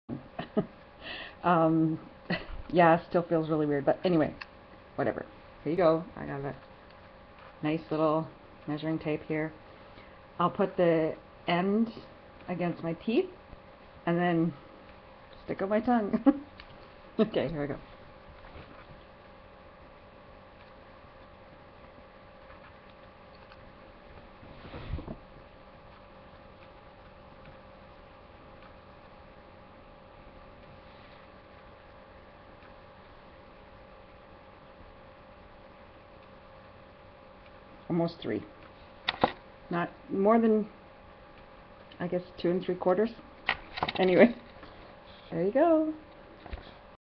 um, yeah, still feels really weird, but anyway, whatever. Here you go. I got a nice little measuring tape here. I'll put the end against my teeth and then stick out my tongue. Okay, here we go. Almost 3. Not more than, I guess, 2 3/4. Anyway, there you go.